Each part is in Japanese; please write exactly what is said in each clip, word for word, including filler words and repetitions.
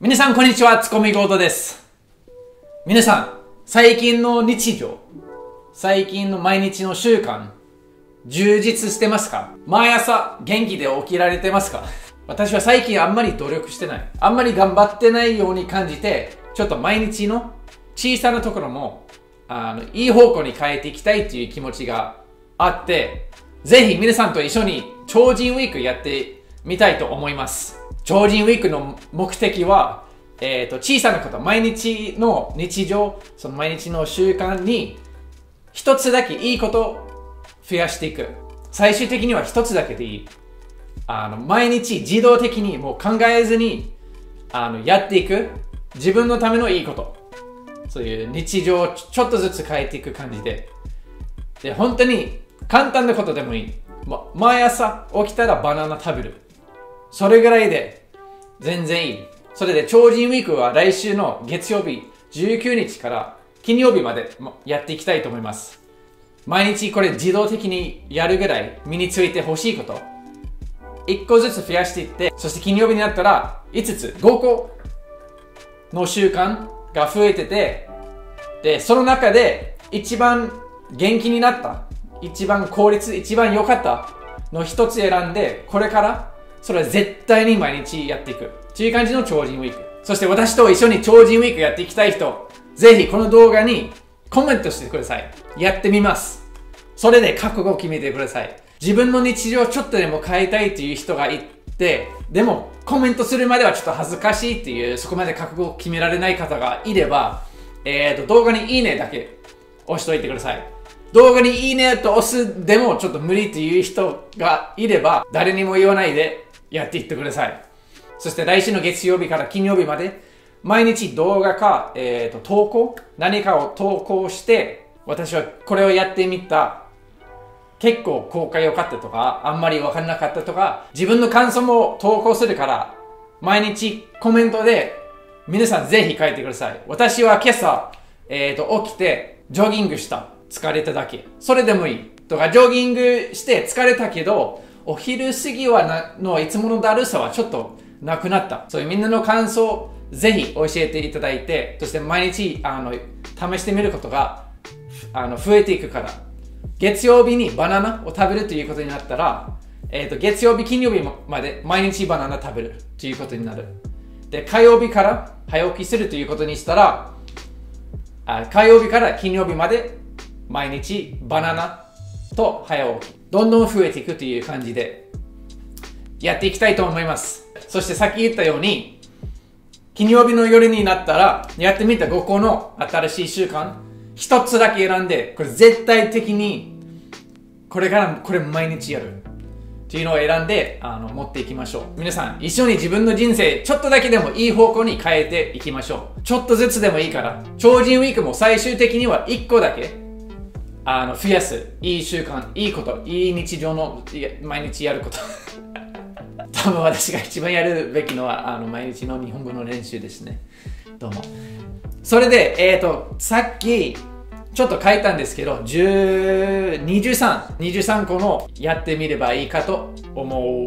皆さん、こんにちは。つこみごーとです。皆さん、最近の日常、最近の毎日の習慣、充実してますか？毎朝、元気で起きられてますか？私は最近あんまり努力してない。あんまり頑張ってないように感じて、ちょっと毎日の小さなところも、あの、いい方向に変えていきたいという気持ちがあって、ぜひ皆さんと一緒に超人ウィークやってみたいと思います。超人ウィークの目的は、えっと、小さなこと、毎日の日常、その毎日の習慣に、一つだけいいことを増やしていく。最終的には一つだけでいい。あの、毎日自動的にもう考えずに、あの、やっていく。自分のためのいいこと。そういう日常をちょっとずつ変えていく感じで。で、本当に簡単なことでもいい。ま、毎朝起きたらバナナ食べる。それぐらいで全然いい。それで超人ウィークは来週の月曜日じゅうくにちから金曜日までやっていきたいと思います。毎日これ自動的にやるぐらい身についてほしいこと。いっこずつ増やしていって、そして金曜日になったらいつつ、ごこの習慣が増えてて、で、その中で一番元気になった、一番効率、一番良かったの一つ選んで、これからそれは絶対に毎日やっていく。という感じの超人ウィーク。そして私と一緒に超人ウィークやっていきたい人、ぜひこの動画にコメントしてください。やってみます。それで覚悟を決めてください。自分の日常をちょっとでも変えたいという人がいて、でもコメントするまではちょっと恥ずかしいっていう、そこまで覚悟を決められない方がいれば、えーと、動画にいいねだけ押しといてください。動画にいいねと押すでもちょっと無理っていう人がいれば、誰にも言わないでやっていってください。そして来週の月曜日から金曜日まで、毎日動画か、えーと、投稿、何かを投稿して、私はこれをやってみた。結構効果良かったとか、あんまり分からなかったとか、自分の感想も投稿するから、毎日コメントで皆さんぜひ書いてください。私は今朝、えーと、起きてジョギングした。疲れただけ。それでもいい。とか、ジョギングして疲れたけど、お昼過ぎはなのいつものだるさはちょっとなくなった。そういうみんなの感想、ぜひ教えていただいて、そして毎日、あの、試してみることが、あの、増えていくから。月曜日にバナナを食べるということになったら、えっと、月曜日、金曜日まで毎日バナナ食べるということになる。で、火曜日から早起きするということにしたら、あ火曜日から金曜日まで毎日バナナと早起き。どんどん増えていくという感じでやっていきたいと思います。そしてさっき言ったように、金曜日の夜になったらやってみたごこの新しい習慣、一つだけ選んで、これ絶対的にこれからこれ毎日やるっていうのを選んであの持っていきましょう。皆さん一緒に自分の人生ちょっとだけでもいい方向に変えていきましょう。ちょっとずつでもいいから、超人ウィークも最終的にはいっこだけあの増やすいい習慣、いいこと、いい日常の毎日やること多分私が一番やるべきのはあの毎日の日本語の練習ですね。どうも。それで、えっと、さっきちょっと書いたんですけど、にじゅうさん、にじゅうさんこのやってみればいいかと思う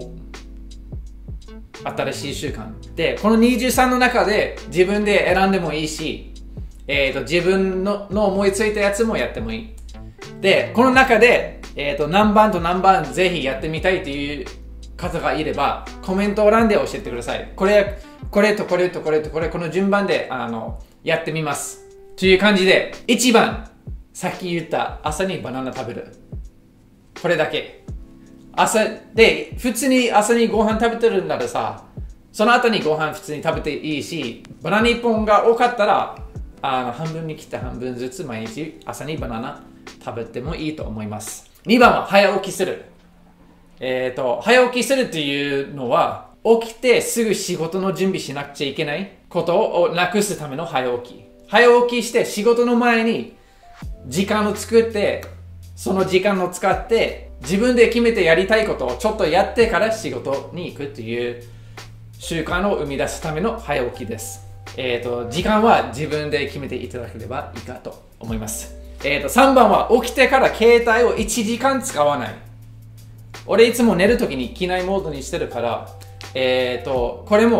新しい習慣。で、このにじゅうさんの中で自分で選んでもいいし、えっと、自分のの思いついたやつもやってもいい。で、この中で、えっと、何番と何番ぜひやってみたいという方がいれば、コメント欄で教えてください。これ、これとこれとこれとこれ、この順番で、あの、やってみます。という感じで、いちばん、さっき言った朝にバナナ食べる。これだけ。朝、で、普通に朝にご飯食べてるんならさ、その後にご飯普通に食べていいし、バナナいっぽんが多かったら、あの、半分に切って半分ずつ毎日朝にバナナ食べてもいいと思います。にばんは早起きする。えっと、早起きするっていうのは、起きてすぐ仕事の準備しなくちゃいけないことをなくすための早起き。早起きして仕事の前に時間を作って、その時間を使って自分で決めてやりたいことをちょっとやってから仕事に行くという習慣を生み出すための早起きです。えっと、時間は自分で決めていただければいいかと思います。えっと、さんばんは起きてから携帯をいちじかん使わない。俺いつも寝るときに機内モードにしてるから、えっと、これも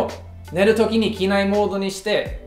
寝るときに機内モードにして、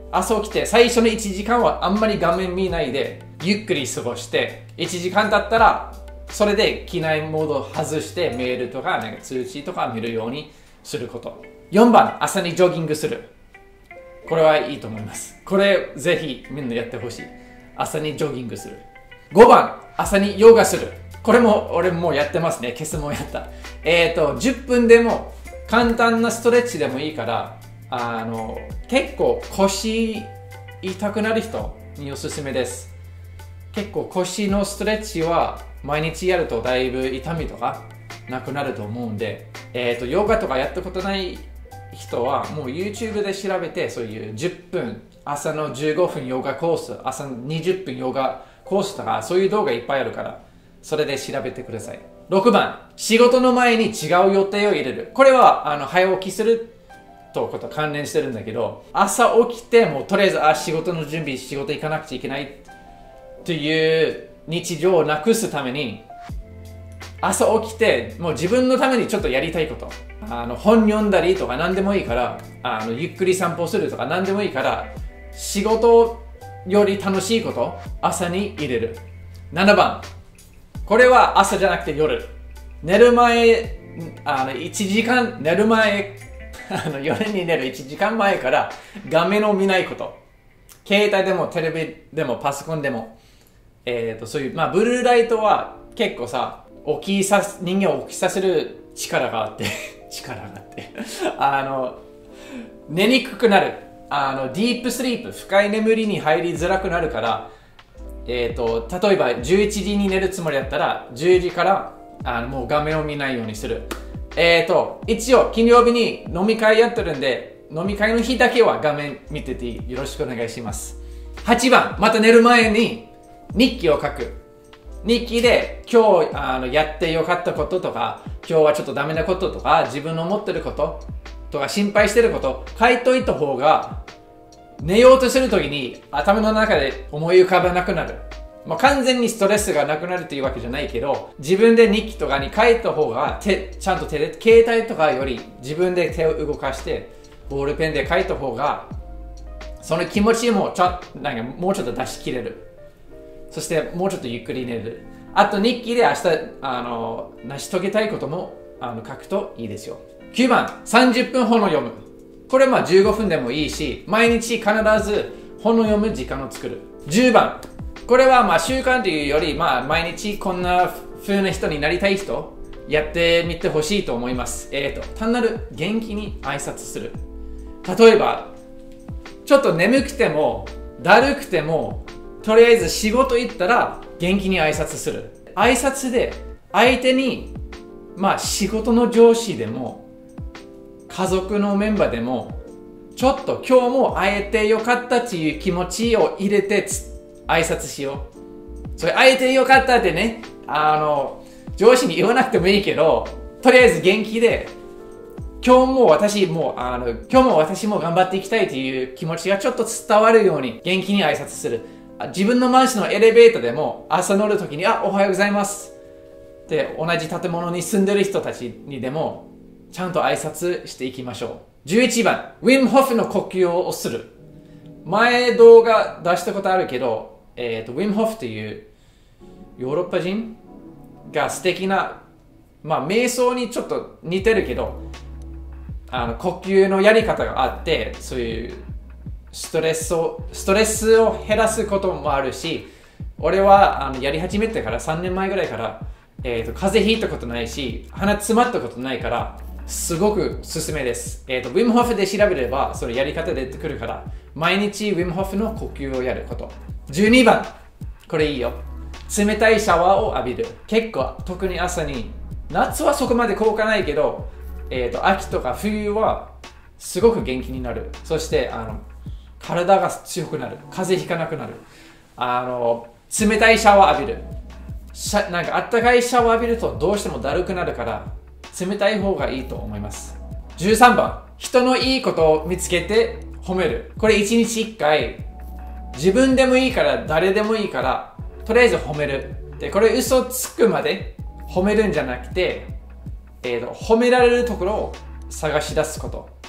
朝起きて最初のいちじかんはあんまり画面見ないで、ゆっくり過ごして、いちじかん経ったら、それで機内モードを外してメールとか、なんか通知とか見るようにすること。よんばん、朝にジョギングする。これはいいと思います。これぜひみんなやってほしい。朝にジョギングする。ごばん、朝にヨガする。これも俺もうやってますね。ケスもやった。えっと、じゅっぷんでも簡単なストレッチでもいいから、あの、結構腰痛くなる人におすすめです。結構腰のストレッチは毎日やるとだいぶ痛みとかなくなると思うんで、えっと、ヨガとかやったことない人はもう YouTube で調べて、そういうじゅっぷん、朝のじゅうごふんヨガコース、朝のにじゅっぷんヨガコースとか、そういう動画いっぱいあるから、それで調べてください。ろくばん、仕事の前に違う予定を入れる。これは、あの、早起きするとこと関連してるんだけど、朝起きて、もうとりあえず、あ、仕事の準備、仕事行かなくちゃいけないという日常をなくすために、朝起きて、もう自分のためにちょっとやりたいこと。あの、本読んだりとか何でもいいから、あの、ゆっくり散歩するとか何でもいいから、仕事より楽しいこと、朝に入れる。ななばん、これは朝じゃなくて夜。寝る前、あの、いちじかん、寝る前、あの、夜に寝るいちじかんまえから画面を見ないこと。携帯でもテレビでもパソコンでも、えっと、そういう、まあ、ブルーライトは結構さ、起きさす、人間を起きさせる力があって、力があって、あの、寝にくくなる。あの、ディープスリープ、深い眠りに入りづらくなるから、えっと、例えばじゅういちじに寝るつもりだったら、じゅうじからあのもう画面を見ないようにする。えっと、一応、金曜日に飲み会やってるんで、飲み会の日だけは画面見ててよろしくお願いします。はちばん、また寝る前に日記を書く。日記で今日あのやってよかったこととか、今日はちょっとダメなこととか、自分の思ってることとか、心配してること書いといた方が、寝ようとするときに頭の中で思い浮かばなくなる。まあ、完全にストレスがなくなるというわけじゃないけど、自分で日記とかに書いた方が手、ちゃんと手で、携帯とかより自分で手を動かして、ボールペンで書いた方が、その気持ちもちょっと、なんかもうちょっと出し切れる。そしてもうちょっとゆっくり寝る。あと日記で明日、あの、成し遂げたいこともあの書くといいですよ。きゅうばん、さんじゅっぷん本を読む。これはまあじゅうごふんでもいいし、毎日必ず本を読む時間を作る。じゅうばん、これはまあ習慣というより、まあ毎日こんな風な人になりたい人、やってみてほしいと思います。えっと、単なる元気に挨拶する。例えば、ちょっと眠くても、だるくても、とりあえず仕事行ったら元気に挨拶する。挨拶で相手に、まあ仕事の上司でも、家族のメンバーでも、ちょっと今日も会えてよかったっていう気持ちを入れて挨拶しよう。それ会えてよかったってね、あの、上司に言わなくてもいいけど、とりあえず元気で、今日も私も、あの、今日も私も頑張っていきたいという気持ちがちょっと伝わるように元気に挨拶する。自分のマンションのエレベーターでも朝乗るときに、あ、おはようございます。で、同じ建物に住んでる人たちにでも、ちゃんと挨拶していきましょう。じゅういちばん、ウィム・ホフの呼吸をする。前動画出したことあるけど、えっと、ウィム・ホフというヨーロッパ人が素敵な、まあ、瞑想にちょっと似てるけど、あの、呼吸のやり方があって、そういうストレスを、ストレスを減らすこともあるし、俺はあのやり始めてからさんねんまえぐらいから、えっと、風邪ひいたことないし、鼻詰まったことないから、すごくおすすめです。えっと、ウィムホフで調べれば、そのやり方出てくるから、毎日ウィムホフの呼吸をやること。じゅうにばん、これいいよ。冷たいシャワーを浴びる。結構、特に朝に、夏はそこまで効果ないけど、えっと、秋とか冬は、すごく元気になる。そして、あの、体が強くなる。風邪ひかなくなる。あの、冷たいシャワー浴びる。なんか、あったかいシャワー浴びるとどうしてもだるくなるから、冷たい方がいいと思います。じゅうさんばん、人のいいことを見つけて褒める。これいちにちいっかい、自分でもいいから、誰でもいいから、とりあえず褒める。で、これ嘘つくまで褒めるんじゃなくて、えーと、褒められるところを探し出すこと。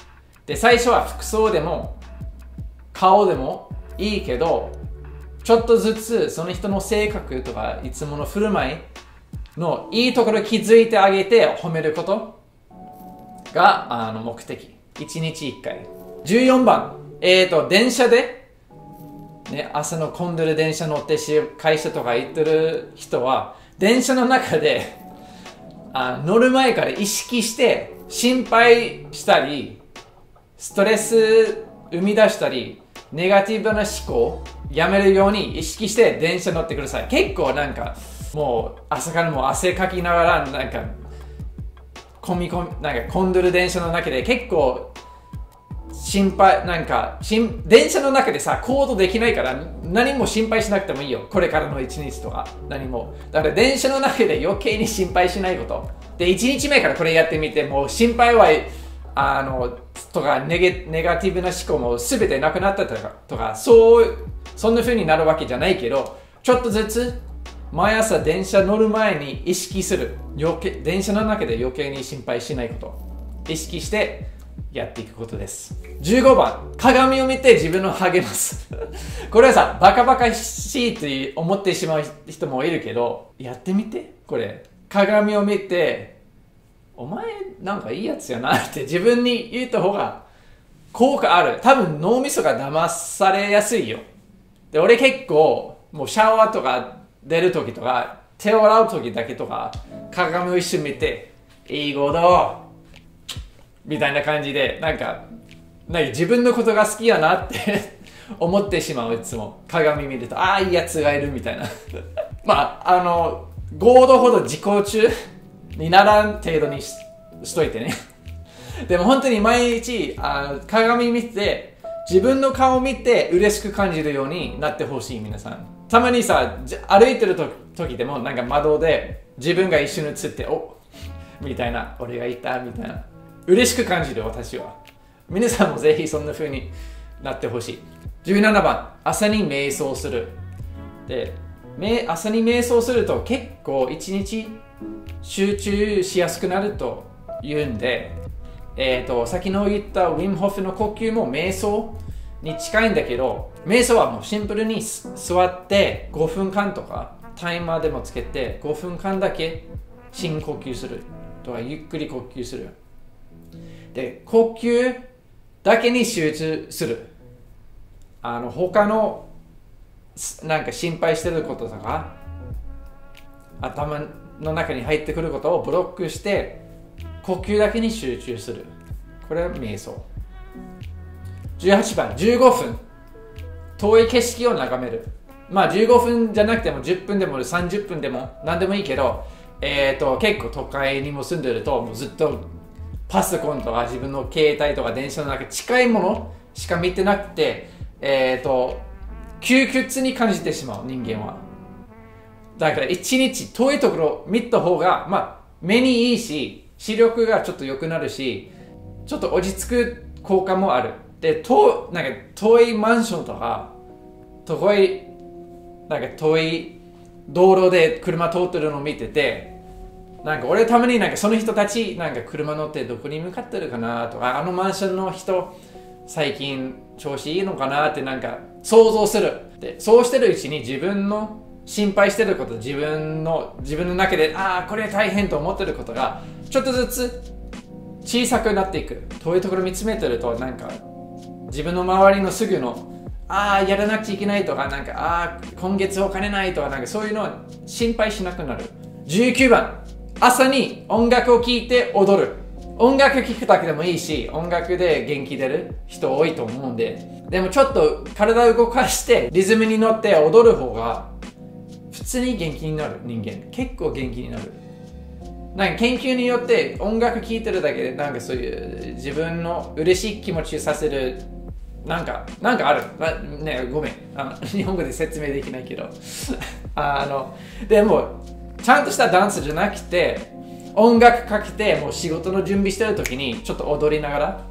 で、最初は服装でも顔でもいいけど、ちょっとずつその人の性格とかいつもの振る舞いのいいところ気づいてあげて褒めることがあの目的。いちにちいっかい。じゅうよんばん、えーと、電車で、ね、朝の混んでる電車乗って会社とか行ってる人は、電車の中であ乗る前から意識して心配したり、ストレス生み出したり、ネガティブな思考やめるように意識して電車乗ってください。結構なんか、もう朝からもう汗かきながら、なんか、混み込み、なんか混んでる電車の中で結構心配、なんか、電車の中でさ、行動できないから何も心配しなくてもいいよ。これからの一日とか、何も。だから電車の中で余計に心配しないこと。で、一日目からこれやってみて、もう心配は、あの、とかネゲ、ネガティブな思考も全てなくなったとか、とかそう、そんな風になるわけじゃないけど、ちょっとずつ、毎朝電車乗る前に意識する。余計、電車の中で余計に心配しないこと。意識してやっていくことです。じゅうごばん、鏡を見て自分を励ます。これはさ、バカバカしいって思ってしまう人もいるけど、やってみて。これ、鏡を見て、お前なんかいいやつやなって自分に言った方が効果ある。多分脳みそが騙されやすいよ。で、俺結構、もうシャワーとか出るときとか、手を洗うときだけとか、鏡を一瞬見て、いいことみたいな感じで、なんか、なんか自分のことが好きやなって思ってしまう、いつも。鏡見ると、ああ、いいやつがいるみたいな。まあ、あの、ごどほど自己中にならん程度に し, しといてね。でも本当に毎日あ鏡見て、自分の顔を見て嬉しく感じるようになってほしい、皆さん。たまにさ、歩いてる時でもなんか窓で自分が一緒に映って、おみたいな、俺がいたみたいな。嬉しく感じる、私は。皆さんもぜひそんな風になってほしい。じゅうななばん、朝に瞑想する。で、朝に瞑想すると結構一日集中しやすくなると言うんで、えっと、先の言ったウィム・ホフの呼吸も瞑想に近いんだけど、瞑想はもうシンプルに座ってごふんかんとかタイマーでもつけてごふんかんだけ深呼吸するとかゆっくり呼吸する。で、呼吸だけに集中する。あの他のなんか心配してることとか頭の中に入ってくることをブロックして呼吸だけに集中する。これは瞑想。じゅうはちばん、じゅうごふん遠い景色を眺める。まあじゅうごふんじゃなくてもじゅっぷんでもさんじゅっぷんでも何でもいいけど、えーと結構都会にも住んでるともうずっとパソコンとか自分の携帯とか電車の中近いものしか見てなくて、えーと窮屈に感じてしまう、人間は。だから一日遠いところを見た方が、まあ、目にいいし、視力がちょっと良くなるし、ちょっと落ち着く効果もある。で、遠なんか遠いマンションとか、遠い、なんか遠い道路で車通ってるのを見てて、なんか俺たまになんかその人たち、なんか車乗ってどこに向かってるかなとか、あのマンションの人、最近調子いいのかなってなんか想像する。で、そうしてるうちに自分の心配してること、自分の自分の中でああこれ大変と思ってることがちょっとずつ小さくなっていく。遠いところ見つめてるとなんか自分の周りのすぐのああやらなくちゃいけないとか、なんかああ今月お金ないとか、なんかそういうのは心配しなくなる。じゅうきゅうばん、朝に音楽を聴いて踊る。音楽聴くだけでもいいし、音楽で元気出る人多いと思うんで、でもちょっと体を動かしてリズムに乗って踊る方が普通に元気になる。人間結構元気になる。なんか研究によって音楽聴いてるだけでなんかそういう自分の嬉しい気持ちさせるなんかなんかあるな、ね、ごめんあの日本語で説明できないけどあのでもちゃんとしたダンスじゃなくて音楽かけてもう仕事の準備してる時にちょっと踊りながら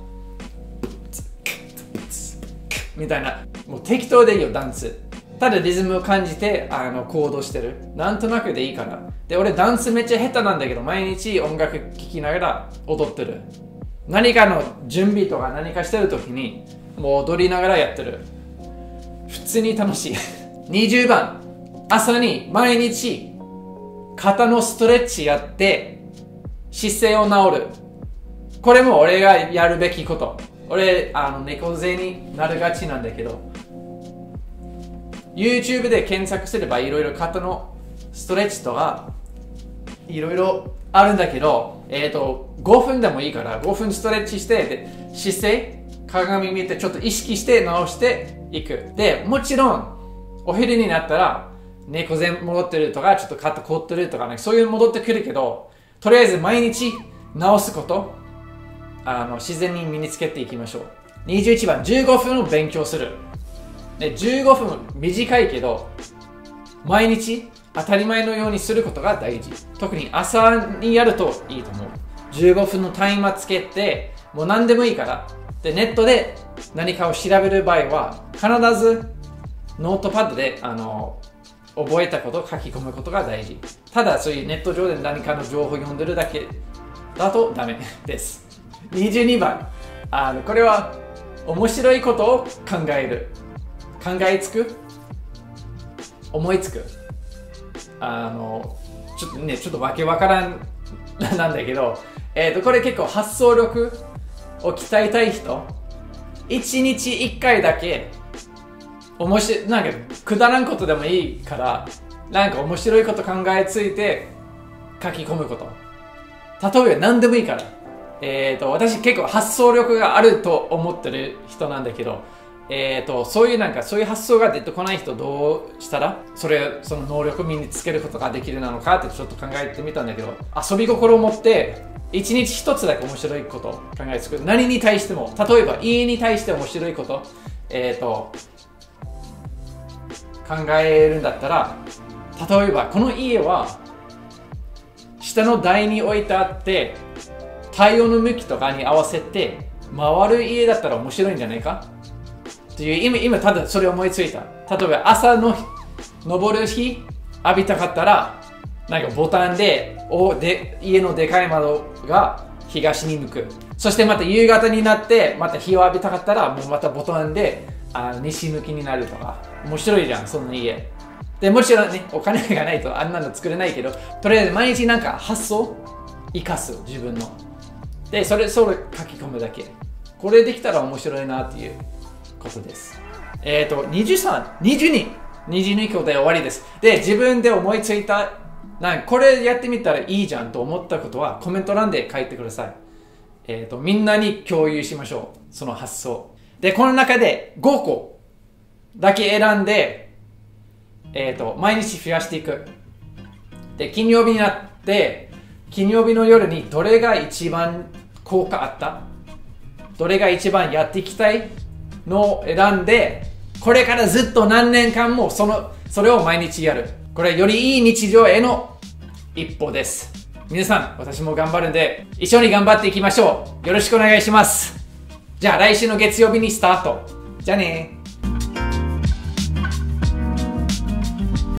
みたいな、もう適当でいいよダンス。ただリズムを感じてあの行動してる。なんとなくでいいから。で、俺ダンスめっちゃ下手なんだけど毎日音楽聴きながら踊ってる。 何かの準備とか何かしてる時にもう踊りながらやってる。普通に楽しい。にじゅうばん、朝に毎日肩のストレッチやって姿勢を治る。これも俺がやるべきこと。俺、あの猫背になるがちなんだけど、YouTube で検索すればいろいろ肩のストレッチとかいろいろあるんだけど、えっと、ごふんでもいいからごふんストレッチして、で姿勢、鏡見てちょっと意識して直していく。で、もちろん、お昼になったら猫背戻ってるとか、ちょっと肩凝ってるとかね、そういうの戻ってくるけど、とりあえず毎日直すこと、あの、自然に身につけていきましょう。にじゅういちばん、じゅうごふんを勉強する。で、じゅうごふん短いけど、毎日当たり前のようにすることが大事。特に朝にやるといいと思う。じゅうごふんのタイマーつけて、もう何でもいいから。で、ネットで何かを調べる場合は、必ずノートパッドで、あの、覚えたことを書き込むことが大事。ただ、そういうネット上で何かの情報を読んでるだけだとダメです。にじゅうにばん、あの、これは面白いことを考える。考えつく思いつく。あの、ちょっとね、ちょっとわけわからんなんだけど、えっと、これ結構発想力を鍛えたい人、いちにちいっかいだけ、面白い、なんか、くだらんことでもいいから、なんか面白いこと考えついて書き込むこと。例えば何でもいいから。えっと、私結構発想力があると思ってる人なんだけど、えっと、そういうなんか、そういう発想が出てこない人どうしたら、それ、その能力を身につけることができるなのかってちょっと考えてみたんだけど、遊び心を持って、一日一つだけ面白いことを考えつく。何に対しても、例えば家に対して面白いこと、えっと、考えるんだったら、例えばこの家は下の台に置いてあって太陽の向きとかに合わせて回る家だったら面白いんじゃないかっていう今、今ただそれ思いついた。例えば朝の昇る日浴びたかったらなんかボタンでおで家のでかい窓が東に向く。そしてまた夕方になってまた日を浴びたかったらもうまたボタンであ西向きになるとか。面白いじゃん、その家。で、もちろんね、お金がないとあんなの作れないけど、とりあえず毎日なんか発想生かす、自分の。で、それ、それ書き込むだけ。これできたら面白いなっていうことです。えっと、にじゅうさん、にじゅうに、にじゅうに個で終わりです。で、自分で思いついた、なんかこれやってみたらいいじゃんと思ったことはコメント欄で書いてください。えっと、みんなに共有しましょう。その発想。で、この中でごこだけ選んで、えっと、毎日増やしていく。で、金曜日になって、金曜日の夜にどれが一番効果あったどれが一番やっていきたいのを選んで、これからずっと何年間もその、それを毎日やる。これよりいい日常への一歩です。皆さん、私も頑張るんで、一緒に頑張っていきましょう。よろしくお願いします。じゃあ来週の月曜日にスタート。じゃあねー。